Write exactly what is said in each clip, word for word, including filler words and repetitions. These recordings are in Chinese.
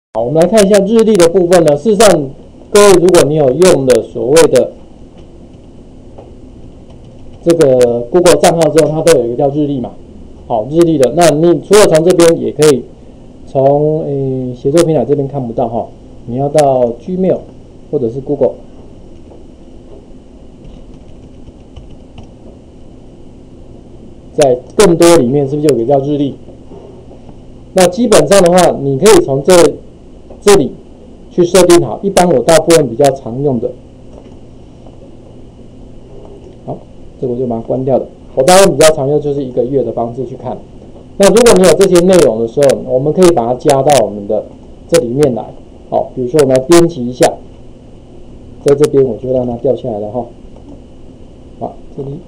好，我们来看一下日历的部分呢。事实上，各位如果你有用的所谓的这个 Google 账号之后，它都有一个叫日历嘛。好，日历的，那你除了从这边，也可以从诶协作平台这边看不到哈，你要到 Gmail 或者是 Google。在更多里面是不是就有一个叫日历？那基本上的话，你可以从这这里去设定好。一般我大部分比较常用的，好，这个我就把它关掉了。我大部分比较常用就是一个月的方式去看。那如果你有这些内容的时候，我们可以把它加到我们的这里面来。好，比如说我们来编辑一下，在这边我就让它掉下来了哈。好，这里。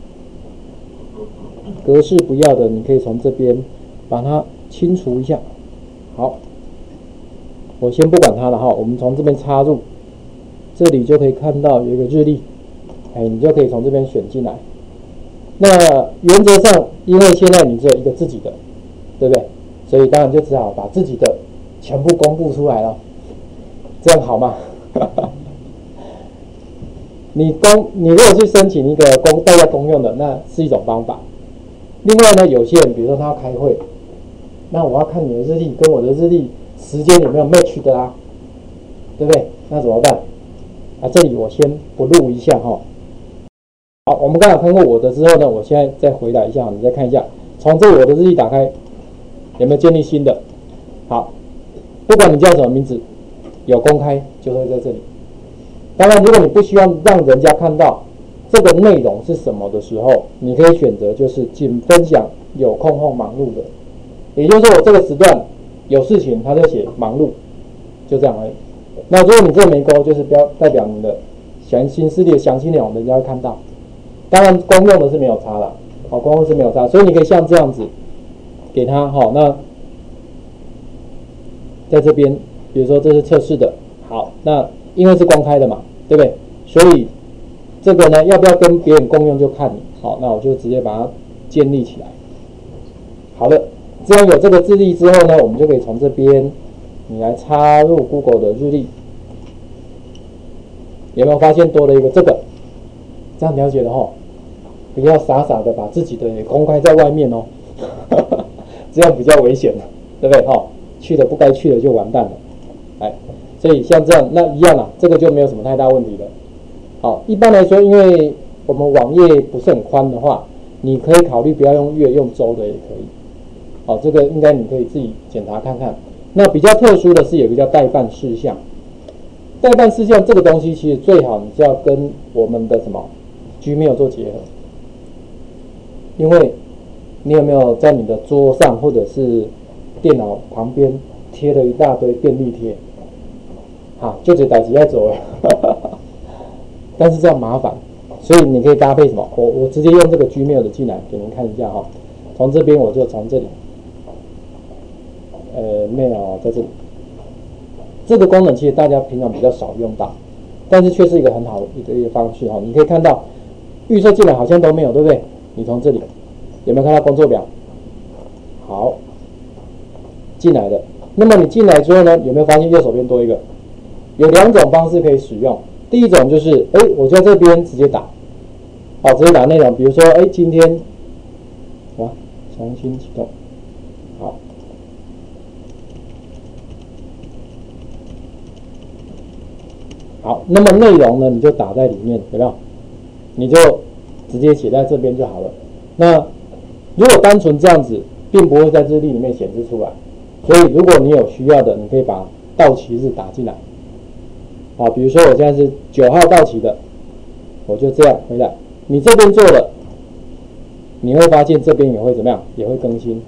格式不要的，你可以从这边把它清除一下。好，我先不管它了哈，我们从这边插入，这里就可以看到有一个日历，哎，你就可以从这边选进来。那原则上，因为现在你只有一个自己的，对不对？所以当然就只好把自己的全部公布出来了，这样好吗？你公，你如果去申请一个公大家公用的，那是一种方法。另外呢，有些人比如说他要开会，那我要看你的日历跟我的日历时间有没有 match 的啊，对不对？那怎么办？啊，这里我先不录一下哈。好，我们刚才看过我的之后呢，我现在再回来一下，你再看一下，从这里我的日历打开，有没有建立新的？好，不管你叫什么名字，有公开就会在这里。当然，如果你不希望让人家看到这个内容是什么的时候，你可以选择就是仅分享有空后忙碌的，也就是说我这个时段有事情，他就写忙碌，就这样而已。那如果你这没勾，就是标代表你的详新势力的详细内容，人家会看到。当然公用的是没有差了，好，公用是没有差，所以你可以像这样子给他好，那在这边，比如说这是测试的，好，那因为是公开的嘛，对不对？所以这个呢，要不要跟别人共用就看你。好，那我就直接把它建立起来。好了，这样有这个日历之后呢，我们就可以从这边你来插入 Google 的日历。有没有发现多了一个这个？这样了解了哈，不要傻傻的把自己的也公开在外面哦，这样比较危险，对不对？哈，去了不该去的就完蛋了。哎，所以像这样那一样啊，这个就没有什么太大问题了。好，一般来说，因为我们网页不是很宽的话，你可以考虑不要用月，用周的也可以。好，这个应该你可以自己检查看看。那比较特殊的是有一个叫代办事项，代办事项这个东西其实最好你是要跟我们的什么 Gmail 做结合，因为你有没有在你的桌上或者是电脑旁边贴了一大堆便利贴？好，就这代志要做了。但是这样麻烦，所以你可以搭配什么？我我直接用这个 Gmail 的进来给您看一下哈。从这边我就从这里，呃 ，mail 在这里。这个功能其实大家平常比较少用到，但是却是一个很好的一个一个方式哈。你可以看到预设进来好像都没有，对不对？你从这里有没有看到工作表？好，进来了。那么你进来之后呢，有没有发现右手边多一个？有两种方式可以使用。第一种就是，哎，我在这边直接打，好，直接打内容，比如说，哎，今天，哇，重新启动，好，好，那么内容呢，你就打在里面，有没有？你就直接写在这边就好了。那如果单纯这样子，并不会在日历里面显示出来，所以如果你有需要的，你可以把到期日打进来。好，比如说我现在是九号到期的，我就这样回来。你这边做了，你会发现这边也会怎么样？也会更新。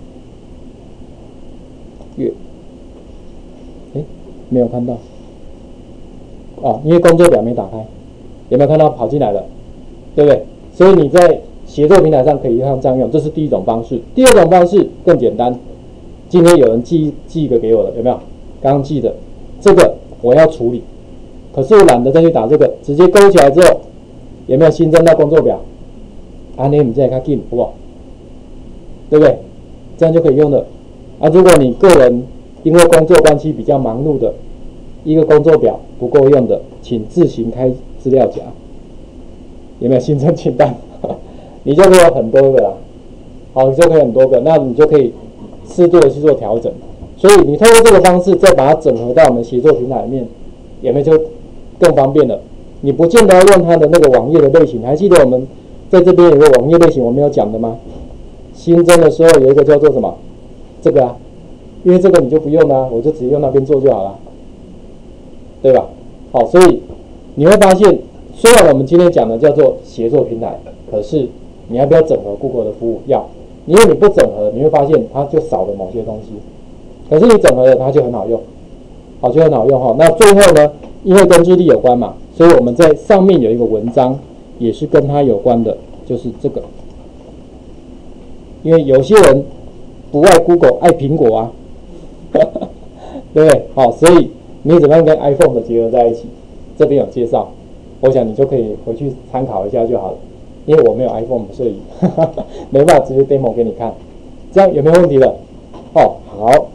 月，哎，没有看到。哦，因为工作表没打开，有没有看到跑进来了？对不对？所以你在协作平台上可以像这样用，这是第一种方式。第二种方式更简单，今天有人寄寄一个给我的，有没有？刚刚寄的，这个我要处理。可是我懒得再去打这个，直接勾起来之后，有没有新增到工作表？啊，你们再看进，好不好？对不对？这样就可以用了。啊，如果你个人因为工作关系比较忙碌的，一个工作表不够用的，请自行开资料夹。有没有新增清单？你就可以有很多个啦，好，你就可以很多个，那你就可以适度的去做调整。所以你通过这个方式，再把它整合到我们协作平台里面，有没有就更方便了？你不见得要用它的那个网页的类型，还记得我们在这边有个网页类型我没有讲的吗？新增的时候有一个叫做什么？这个啊，因为这个你就不用啦、啊，我就直接用那边做就好了，对吧？好，所以你会发现，虽然我们今天讲的叫做协作平台，可是你要不要整合 Google 的服务？要，因为你不整合，你会发现它就少了某些东西。可是你整合了，它就很好用，好，就很好用哈。那最后呢，因为跟日历有关嘛，所以我们在上面有一个文章，也是跟它有关的，就是这个。因为有些人不爱 Google， 爱苹果啊，对不对？好，所以你怎么样跟 iPhone 的结合在一起？这边有介绍，我想你就可以回去参考一下就好了。因为我没有 iPhone， 所以没办法直接 demo 给你看，这样有没有问题了？哦，好。